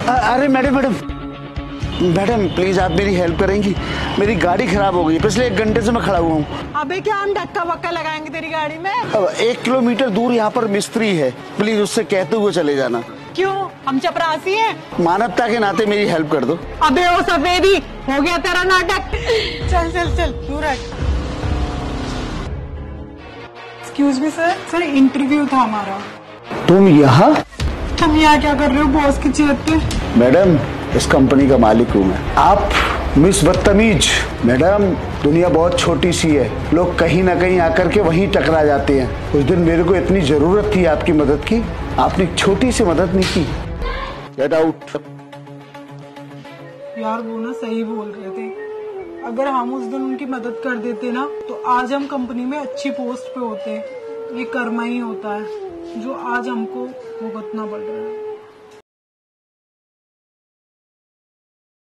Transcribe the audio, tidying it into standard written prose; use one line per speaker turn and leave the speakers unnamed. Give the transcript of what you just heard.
अरे madam madam madam please आप मेरी हेल्प करेंगी। मेरी गाड़ी खराब हो गई, पिछले 1 घंटे से मैं खड़ा हुआ हूँ।
अबे क्या हम धक्का वक्का लगाएंगे तेरी गाड़ी में?
अब 1 किलोमीटर दूर यहाँ पर मिस्त्री है, प्लीज उससे कहते हुए चले जाना।
क्यों, हम चपरासी हैं?
मानवता के नाते मेरी हेल्प कर दो।
अबे ओ सफेदी, हो गया तेरा नाटक। चल चल चल दूर हट। Excuse me sir, sir interview था हमारा।
तुम यहाँ?
तुम यहाँ क्या कर रहे हो बॉस की चेयर पे?
मैडम इस कंपनी का मालिक हूँ मैं। आप मिस बदतमीज। मैडम दुनिया बहुत छोटी सी है, लोग कहीं ना कहीं आकर के वहीं टकरा जाते हैं। उस दिन मेरे को इतनी जरूरत थी आपकी मदद की, आपने एक छोटी सी मदद नहीं की। Get out.
यार वो ना सही बोल रहे थे, अगर हम उस दिन उनकी मदद कर देते ना तो आज हम कंपनी में अच्छी पोस्ट पे होते। ये कर्मा ही होता है जो आज हमको भुगतना पड़ रहा है।